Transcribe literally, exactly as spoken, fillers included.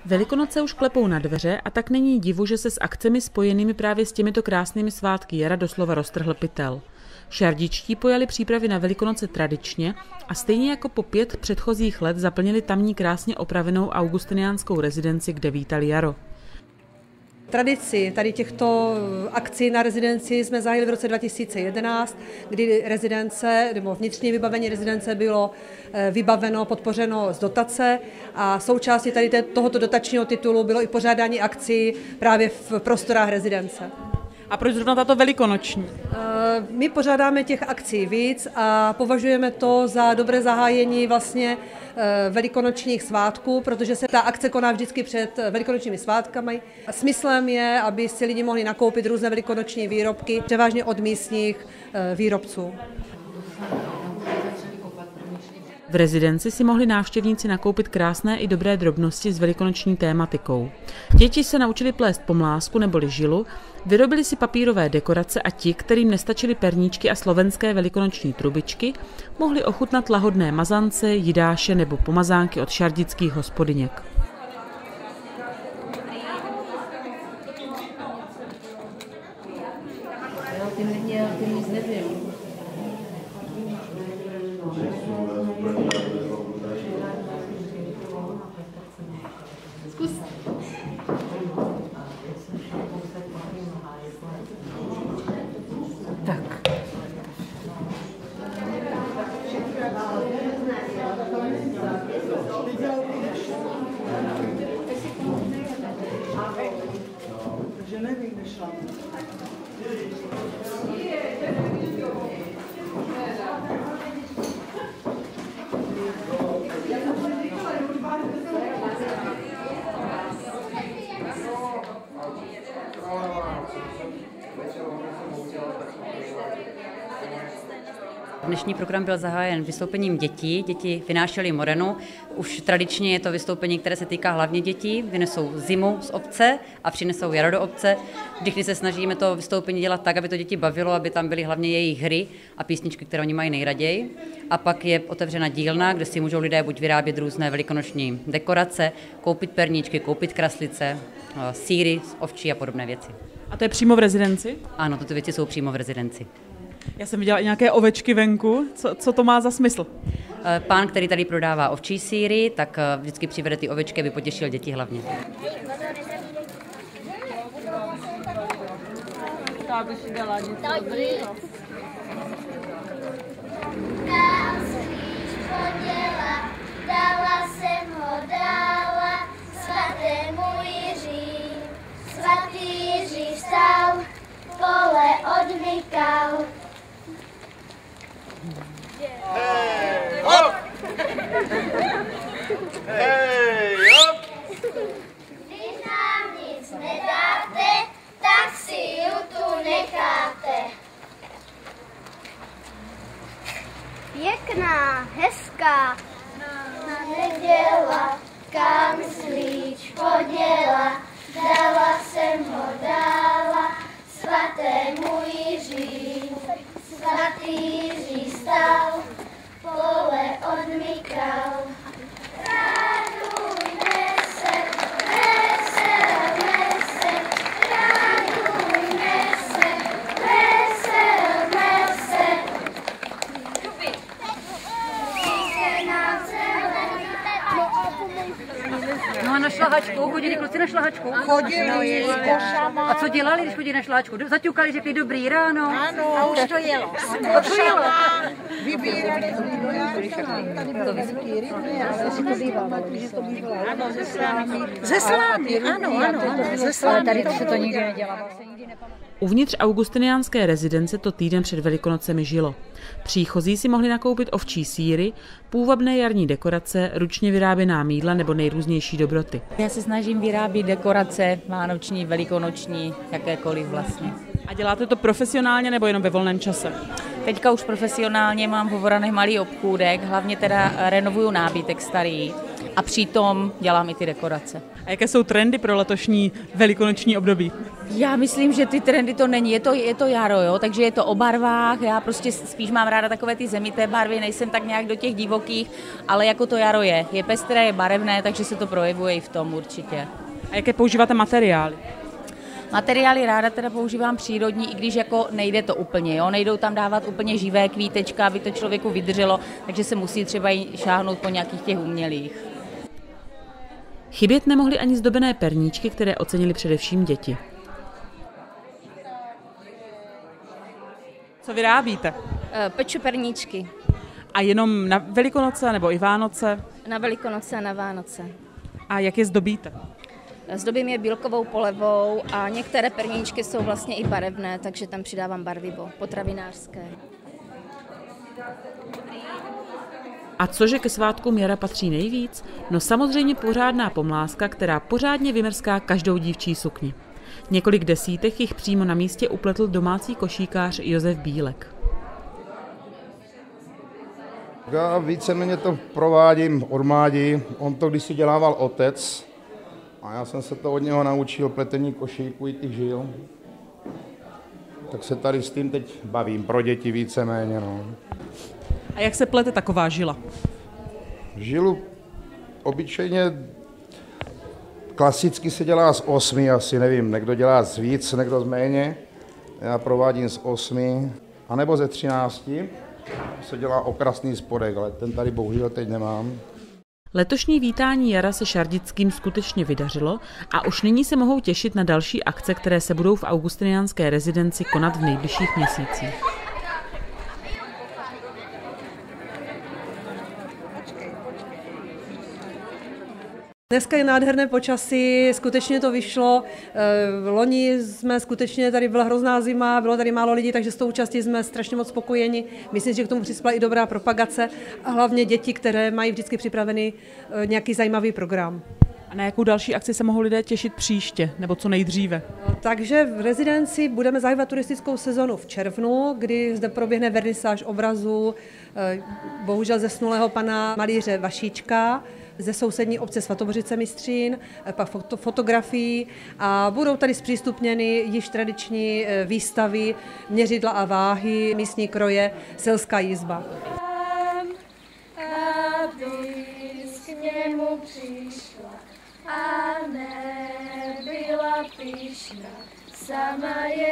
Velikonoce už klepou na dveře a tak není divu, že se s akcemi spojenými právě s těmito krásnými svátky jara doslova roztrhl pytel. Šardičtí pojali přípravy na Velikonoce tradičně a stejně jako po pět předchozích let zaplnili tamní krásně opravenou augustiniánskou rezidenci, kde vítali jaro. Tradici tady těchto akcí na rezidenci jsme zahájili v roce dva tisíce jedenáct, kdy rezidence, nebo vnitřní vybavení rezidence bylo vybaveno, podpořeno z dotace a součástí tady tohoto dotačního titulu bylo i pořádání akcí právě v prostorách rezidence. A proč zrovna tato velikonoční? My pořádáme těch akcí víc a považujeme to za dobré zahájení vlastně velikonočních svátků, protože se ta akce koná vždycky před velikonočními svátkami. Smyslem je, aby si lidi mohli nakoupit různé velikonoční výrobky, převážně od místních výrobců. V rezidenci si mohli návštěvníci nakoupit krásné i dobré drobnosti s velikonoční tématikou. Děti se naučili plést pomlásku neboli žilu, vyrobili si papírové dekorace a ti, kterým nestačily perníčky a slovenské velikonoční trubičky, mohli ochutnat lahodné mazance, jidáše nebo pomazánky od šardických hospodyněk. Zkus. Tak. Takže nevím, kde šla. Dnešní program byl zahájen vystoupením dětí. Děti vynášely morenu. Už tradičně je to vystoupení, které se týká hlavně dětí. Vynesou zimu z obce a přinesou jaro do obce. Vždycky se snažíme to vystoupení dělat tak, aby to děti bavilo, aby tam byly hlavně jejich hry a písničky, které oni mají nejraději. A pak je otevřena dílna, kde si můžou lidé buď vyrábět různé velikonoční dekorace, koupit perníčky, koupit kraslice, sýry, ovčí a podobné věci. A to je přímo v rezidenci? Ano, tyto věci jsou přímo v rezidenci. Já jsem viděla i nějaké ovečky venku. Co, co to má za smysl? Pán, který tady prodává ovčí sýry, tak vždycky přivede ty ovečky, aby potěšil děti hlavně. Dala jsem ho dala svatému Jiří. Svatý Jiří vstal, pole odmykal. Hej, hop! Hej, hop! Když nám nic nedáte, tak si ju tu necháte. Pěkná, hezká, na neděla, kam slíč chodila, dala jsem ho dala svatému Jiří. Svatý Jiří stal, pole odmykal. Radujme se, veselme se, radujme se, veselme se. No a na šlahačku, chodili kluci na šlahačku? Chodili, a co dělali, když chodili na šlahačku? Zaťukali, řekli dobrý ráno. ano, a už to jelo. A to jelo. Vybírali. To vysoký ano, ze slámy. Ze slámy, ano, ano, ze slámy. Tady se to nikdy nedělá. Uvnitř augustiniánské rezidence to týden před Velikonocemi žilo. Příchozí si mohli nakoupit ovčí sýry, půvabné jarní dekorace, ručně vyráběná mýdla nebo nejrůznější dobroty. Já se snažím vyrábět dekorace vánoční, velikonoční, jakékoliv vlastně. A děláte to profesionálně nebo jenom ve volném čase? Teďka už profesionálně mám v Hovoranech malý obchůdek, hlavně teda renovuju nábytek starý a přitom dělám i ty dekorace. A jaké jsou trendy pro letošní velikonoční období? Já myslím, že ty trendy to není, je to, je to jaro, jo? Takže je to o barvách, já prostě spíš mám ráda takové ty zemité barvy, nejsem tak nějak do těch divokých, ale jako to jaro je, je pestré, je barevné, takže se to projevuje i v tom určitě. A jaké používáte materiály? Materiály ráda teda používám přírodní, i když jako nejde to úplně, jo? Nejdou tam dávat úplně živé kvítečka, aby to člověku vydrželo, takže se musí třeba i šáhnout po nějakých těch umělých. Chybět nemohly ani zdobené perníčky, které ocenili především děti. Co vyrábíte? Peču perníčky. A jenom na Velikonoce nebo i Vánoce? Na Velikonoce a na Vánoce. A jak je zdobíte? Zdobím je bílkovou polevou a některé perníčky jsou vlastně i barevné, takže tam přidávám barvivo potravinářské. A cože ke svátkům jara patří nejvíc? No samozřejmě pořádná pomlázka, která pořádně vymrská každou dívčí sukni. Několik desítek jich přímo na místě upletl domácí košíkář Josef Bílek. Já víceméně to provádím od mládí. On to kdysi dělával otec a já jsem se to od něho naučil, pletení košíků i těch žil. Tak se tady s tím teď bavím, pro děti víceméně. No. A jak se plete taková žila? Žilu obyčejně klasicky se dělá z osmi, asi nevím, někdo dělá z víc, někdo z méně. Já provádím z osmi, anebo ze třinácti. Se dělá okrasný spodek, ale ten tady bohužel teď nemám. Letošní vítání jara se Šardickým skutečně vydařilo a už nyní se mohou těšit na další akce, které se budou v augustiniánské rezidenci konat v nejbližších měsících. Dneska je nádherné počasí, skutečně to vyšlo. Loni jsme skutečně, tady byla hrozná zima, bylo tady málo lidí, takže s tou účastí jsme strašně moc spokojeni. Myslím, že k tomu přispěla i dobrá propagace a hlavně děti, které mají vždycky připravený nějaký zajímavý program. A na jakou další akci se mohou lidé těšit příště, nebo co nejdříve? Takže v rezidenci budeme zahajovat turistickou sezonu v červnu, kdy zde proběhne vernisáž obrazu, bohužel zesnulého pana malíře Vašíčka, ze sousední obce Svatobořice Mistřín, pak foto, fotografií a budou tady zpřístupněny již tradiční výstavy, měřidla a váhy, místní kroje, selská jizba. Abys k němu přišla a nebyla pyšná, sama je